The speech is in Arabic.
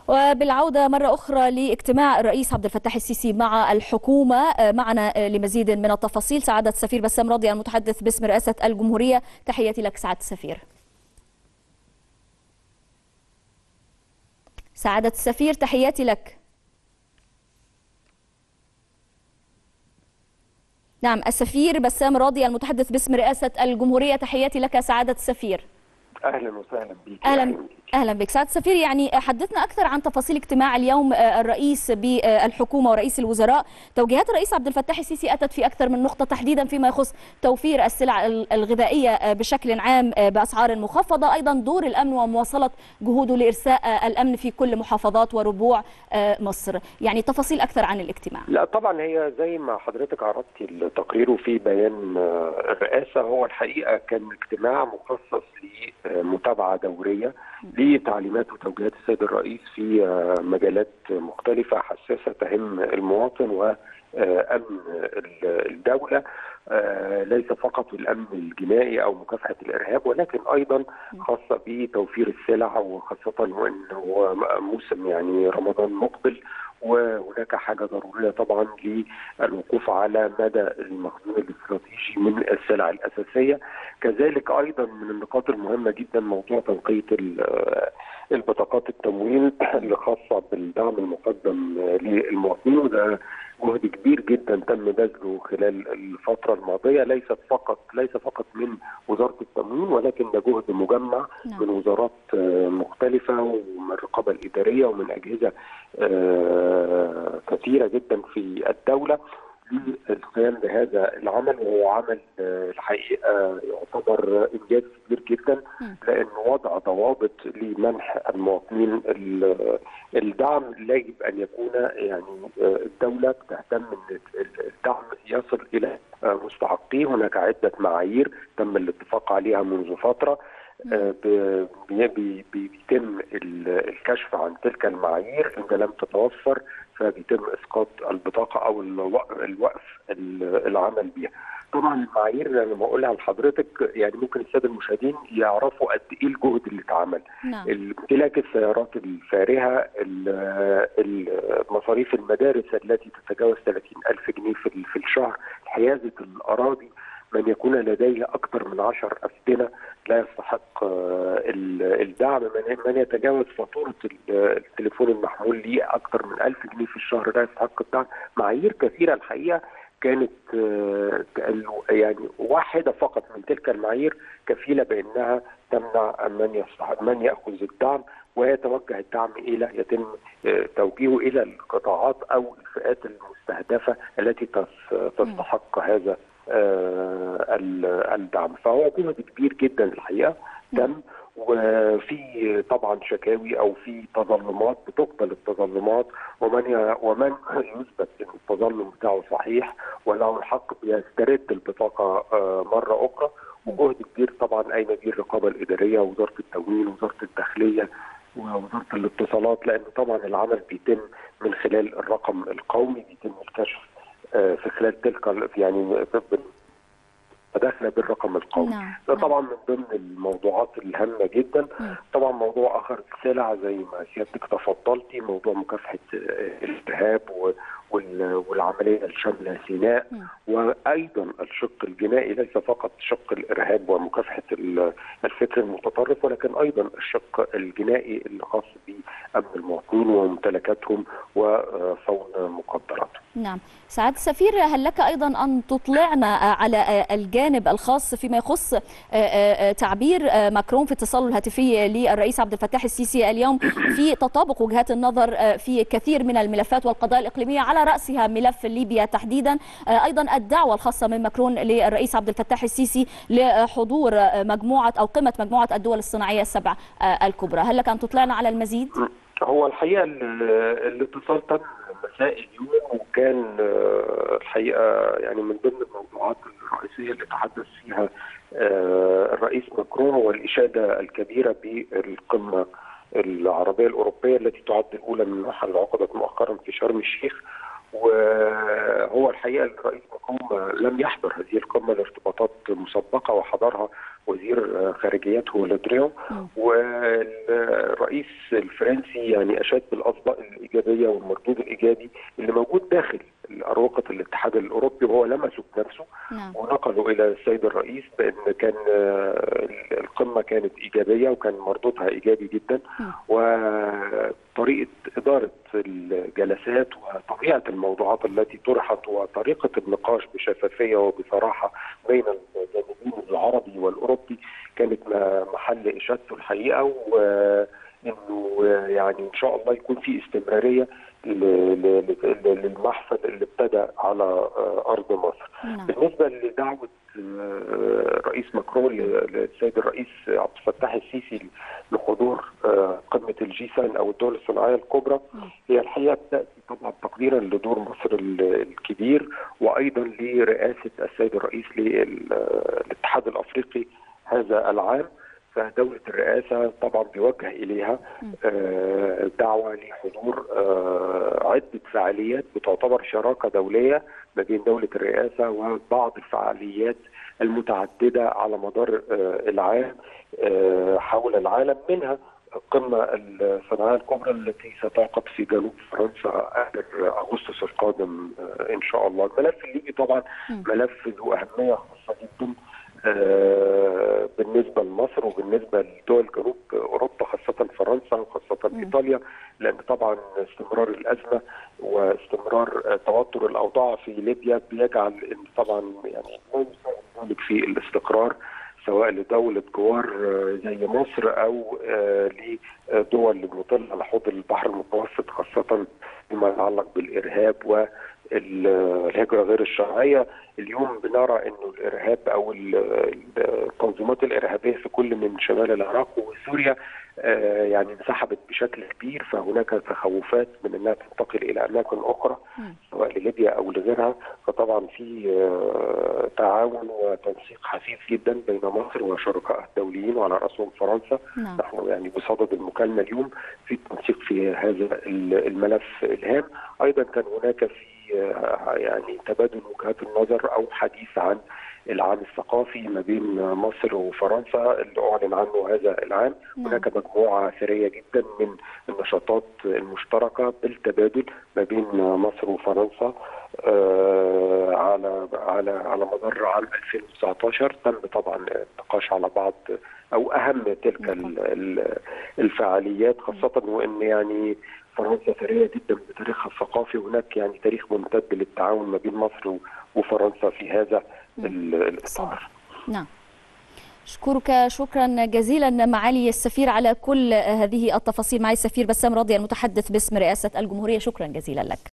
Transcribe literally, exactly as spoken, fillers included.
وبالعودة مرة أخرى لاجتماع الرئيس عبد الفتاح السيسي مع الحكومة، معنا لمزيد من التفاصيل سعادة السفير بسام راضي المتحدث باسم رئاسة الجمهورية. تحياتي لك سعادة السفير. سعادة السفير تحياتي لك. نعم، السفير بسام راضي المتحدث باسم رئاسة الجمهورية، تحياتي لك سعادة السفير. اهلا وسهلا بك. اهلا اهلا بك سعاده السفير. يعني حدثنا اكثر عن تفاصيل اجتماع اليوم الرئيس بالحكومه ورئيس الوزراء. توجيهات الرئيس عبد الفتاح السيسي اتت في اكثر من نقطه، تحديدا فيما يخص توفير السلع الغذائيه بشكل عام باسعار مخفضه، ايضا دور الامن ومواصله جهوده لارساء الامن في كل محافظات وربوع مصر. يعني تفاصيل اكثر عن الاجتماع. لا طبعا هي زي ما حضرتك عرضتي التقرير وفي بيان الرئاسه، هو الحقيقه كان اجتماع مخصص لمتابعه دوريه لتعليمات وتوجيهات السيد الرئيس في مجالات مختلفه حساسه تهم المواطن وامن الدوله، ليس فقط الامن الجنائي او مكافحه الارهاب، ولكن ايضا خاصه بتوفير السلع، وخاصه وانه موسم يعني رمضان مقبل، وهناك حاجه ضروريه طبعا للوقوف على مدى المخزون الاستراتيجي من السلع الاساسيه. كذلك ايضا من النقاط المهمه جدا موضوع تنقيه البطاقات التموين اللي خاصه بالدعم المقدم للمواطنين، وده جهد كبير جدا تم بذله خلال الفتره الماضيه، ليست فقط ليس فقط من وزاره التموين، ولكن ده جهد مجمع من وزارات مختلفه ومن الرقابه الاداريه ومن اجهزه كثيره جدا في الدوله للقيام بهذا العمل، وهو عمل الحقيقه يعتبر انجاز كبير جدا، لان وضع ضوابط لمنح المواطنين الدعم لا يجب ان يكون يعني الدوله بتهتم ان الدعم يصل الى مستحقيه. هناك عده معايير تم الاتفاق عليها منذ فتره، بيتم الكشف عن تلك المعايير، إذا لم تتوفر فبيتم اسقاط البطاقه او الوقف العمل بها. طبعا المعايير اللي انا بقولها لحضرتك يعني ممكن الساده المشاهدين يعرفوا قد ايه الجهد اللي اتعمل. امتلاك السيارات الفارهه، مصاريف المدارس التي تتجاوز ثلاثين ألف جنيه في الشهر، حيازه الاراضي، من يكون لديه أكثر من عشر أفدنة لا يستحق الدعم، من يتجاوز فاتورة التليفون المحمول ليه أكثر من ألف جنيه في الشهر لا يستحق الدعم. معايير كثيرة الحقيقة كانت يعني واحدة فقط من تلك المعايير كفيلة بأنها تمنع من يستحق من يأخذ الدعم ويتوجه الدعم إلى يتم توجيهه إلى القطاعات أو الفئات المستهدفة التي تستحق هذا الدعم. فهو جهد كبير جدا الحقيقه تم، وفي طبعا شكاوي او في تظلمات بتقبل التظلمات، ومن ومن يثبت ان التظلم بتاعه صحيح وله الحق بيسترد البطاقه مره اخرى. وجهد كبير طبعا قايمه به الرقابه الاداريه ووزاره التموين ووزاره الداخليه ووزاره الاتصالات، لان طبعا العمل بيتم من خلال الرقم القومي، بيتم الكشف في خلال تلك يعني داخله بالرقم القومي. نعم. ده طبعا من ضمن الموضوعات الهامه جدا. م. طبعا موضوع اخر السلع زي ما سيادتك تفضلتي، موضوع مكافحه الارهاب والعمليه الشامله سيناء، م. وايضا الشق الجنائي، ليس فقط شق الارهاب ومكافحه الفكر المتطرف، ولكن ايضا الشق الجنائي اللي خاص بامن المواطنين وممتلكاتهم وصون مقدراتهم. نعم، سعادة السفير، هل لك أيضا أن تطلعنا على الجانب الخاص فيما يخص تعبير ماكرون في اتصاله الهاتفي للرئيس عبد الفتاح السيسي اليوم في تطابق وجهات النظر في كثير من الملفات والقضايا الإقليمية، على رأسها ملف ليبيا تحديدا، أيضا الدعوة الخاصة من ماكرون للرئيس عبد الفتاح السيسي لحضور مجموعة أو قمة مجموعة الدول الصناعية السبع الكبرى؟ هل لك أن تطلعنا على المزيد؟ هو الحقيقة الاتصال تم مساء اليوم، وكان الحقيقه يعني من ضمن الموضوعات الرئيسيه اللي تحدث فيها الرئيس ماكرون هو الاشاده الكبيره بالقمه العربيه الاوروبيه التي تعد الاولى من نوعها اللي عقدت مؤخرا في شرم الشيخ، وهو الحقيقه الرئيس ماكرون لم يحضر هذه القمه لارتباطات مسبقه، وحضرها وزير خارجيته لودريان. والرئيس الفرنسي يعني اشاد بالاصداء الايجابيه والمردود الايجابي اللي موجود داخل اروقه الاتحاد الاوروبي، وهو لمسه بنفسه ونقله الى السيد الرئيس بان كان القمه كانت ايجابيه وكان مردودها ايجابي جدا، وطريقه اداره الجلسات وطبيعه الموضوعات التي طرحت وطريقه النقاش بشفافيه وبصراحه بين الجانبين العربي والاوروبي كانت محل اشادته الحقيقه، وانه يعني ان شاء الله يكون في استمراريه للمحفل اللي ابتدى على ارض مصر. نعم. بالنسبه لدعوه الرئيس ماكرون للسيد الرئيس عبد الفتاح السيسي لحضور قمه الجي سبعة او الدول الصناعيه الكبرى، هي الحقيقه بتاتي طبعا تقديرا لدور مصر الكبير، وايضا لرئاسه السيد الرئيس للاتحاد الافريقي هذا العام. فدولة الرئاسة طبعا بيوجه إليها دعوة لحضور عدة فعاليات بتعتبر شراكة دولية ما بين دولة الرئاسة وبعض الفعاليات المتعددة على مدار العام حول العالم، منها القمة الصناعية الكبرى التي ستعقد في جنوب فرنسا آخر أغسطس القادم إن شاء الله. الملف الليبي طبعا ملف ذو أهمية خاصة جدا بالنسبه لمصر وبالنسبه لدول جنوب اوروبا، خاصه فرنسا وخاصه م. ايطاليا، لان طبعا استمرار الازمه واستمرار توتر الاوضاع في ليبيا بيجعل ان طبعا يعني لا يساعد ذلك في الاستقرار سواء لدوله جوار زي مصر او لدول المطله على حوض البحر المتوسط، خاصه فيما يتعلق بالارهاب و الهجرة غير الشرعية. اليوم بنرى انه الارهاب او التنظيمات الارهابية في كل من شمال العراق وسوريا يعني انسحبت بشكل كبير، فهناك تخوفات من انها تنتقل الى اماكن اخرى سواء لليبيا او لغيرها. فطبعا في تعاون وتنسيق حثيث جدا بين مصر وشركائها الدوليين وعلى راسهم فرنسا. نحن يعني بصدد المكالمة اليوم في التنسيق في هذا الملف الهام. ايضا كان هناك في يعني تبادل وجهات النظر او حديث عن العام الثقافي ما بين مصر وفرنسا اللي اعلن عنه هذا العام. نعم. هناك مجموعه ثريه جدا من النشاطات المشتركه بالتبادل ما بين مصر وفرنسا آه على على على مدار عام ألفين وتسعطاشر. تم طبعا النقاش على بعض او اهم تلك الفعاليات، خاصه وان يعني فرنسا ثريه جدا بتاريخها الثقافي، وهناك يعني تاريخ ممتد للتعاون ما بين مصر وفرنسا في هذا الاطار. نعم. أشكرك شكرا جزيلا معالي السفير على كل هذه التفاصيل. معالي السفير بسام راضي المتحدث باسم رئاسة الجمهورية، شكرا جزيلا لك.